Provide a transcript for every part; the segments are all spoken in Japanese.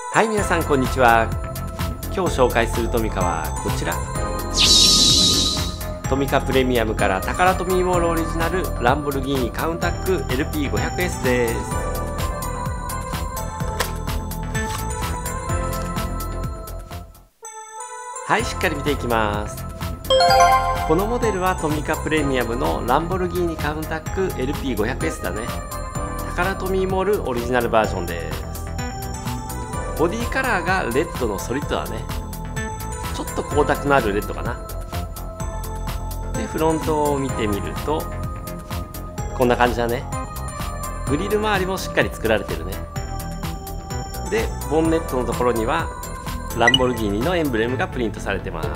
はい、皆さんこんにちは。今日紹介するトミカはこちら。トミカプレミアムからタカラトミーモールオリジナルランボルギーニカウンタック LP500S です。はい、しっかり見ていきます。このモデルはトミカプレミアムのランボルギーニカウンタック LP500S だね。タカラトミーモールオリジナルバージョンです。ボディカラーがレッドのソリッドだね。ちょっと光沢のあるレッドかな。でフロントを見てみるとこんな感じだね。グリル周りもしっかり作られてるね。でボンネットのところにはランボルギーニのエンブレムがプリントされてます。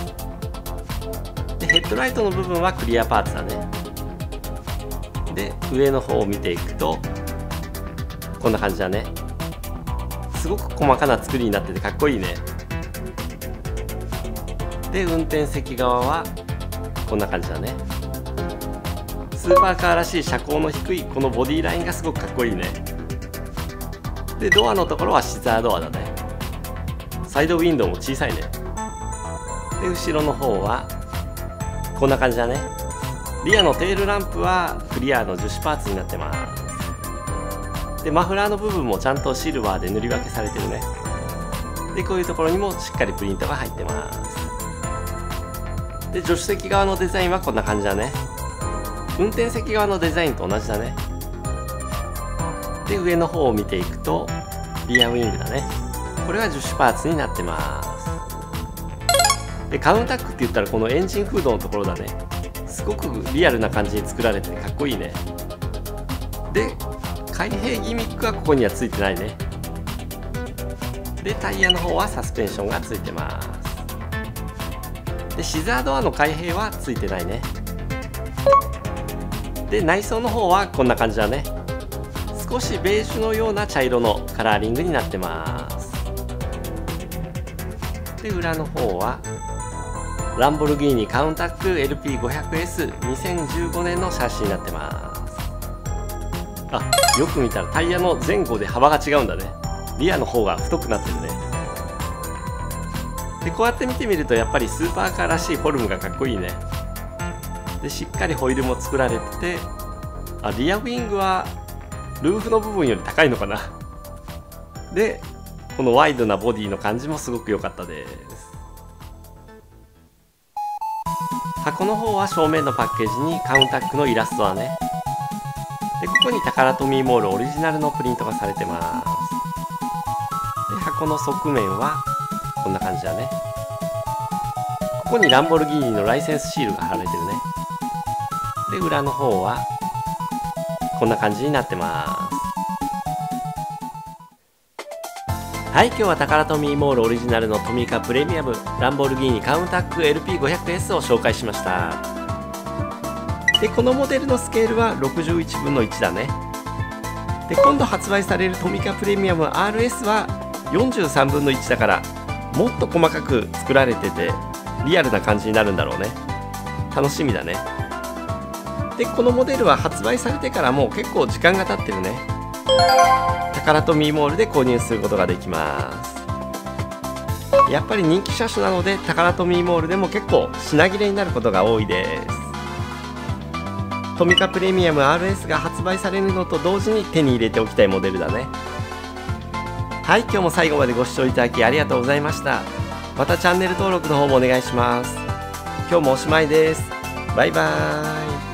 でヘッドライトの部分はクリアパーツだね。で上の方を見ていくとこんな感じだね。すごく細かな作りになっててかっこいいね。で運転席側はこんな感じだね。スーパーカーらしい車高の低いこのボディラインがすごくかっこいいね。でドアのところはシザードアだね。サイドウィンドウも小さいね。で後ろの方はこんな感じだね。リアのテールランプはクリアの樹脂パーツになってます。でマフラーの部分もちゃんとシルバーで塗り分けされてるね。でこういうところにもしっかりプリントが入ってます。で助手席側のデザインはこんな感じだね。運転席側のデザインと同じだね。で上の方を見ていくとリアウィングだね。これは樹脂パーツになってます。でカウンタックって言ったらこのエンジンフードのところだね。すごくリアルな感じに作られてかっこいいね。で開閉ギミックはここにはついてないね。でタイヤの方はサスペンションがついてます。でシザードアの開閉はついてないね。で内装の方はこんな感じだね。少しベージュのような茶色のカラーリングになってます。で裏の方はランボルギーニカウンタック LP500S2015 年のシャシーになってます。あ、よく見たらタイヤの前後で幅が違うんだね。リアの方が太くなってるね。でこうやって見てみるとやっぱりスーパーカーらしいフォルムがかっこいいね。でしっかりホイールも作られてて、リアウィングはルーフの部分より高いのかな。でこのワイドなボディの感じもすごく良かったです。箱の方は正面のパッケージにカウンタックのイラストだね。でここにタカラトミーモールオリジナルのプリントがされてます。で箱の側面はこんな感じだね。ここにランボルギーニのライセンスシールが貼られてるね。で裏の方はこんな感じになってます。はい、今日はタカラトミーモールオリジナルのトミカプレミアムランボルギーニカウンタック LP500S を紹介しました。でこのモデルのスケールは61分の1だね。で今度発売されるトミカプレミアム RS は43分の1だからもっと細かく作られててリアルな感じになるんだろうね。楽しみだね。でこのモデルは発売されてからもう結構時間が経ってるね。タカラトミーモールで購入することができます。やっぱり人気車種なのでタカラトミーモールでも結構品切れになることが多いです。トミカプレミアム RS が発売されるのと同時に手に入れておきたいモデルだね。はい、今日も最後までご視聴いただきありがとうございました。またチャンネル登録の方もお願いします。今日もおしまいです。バイバーイ。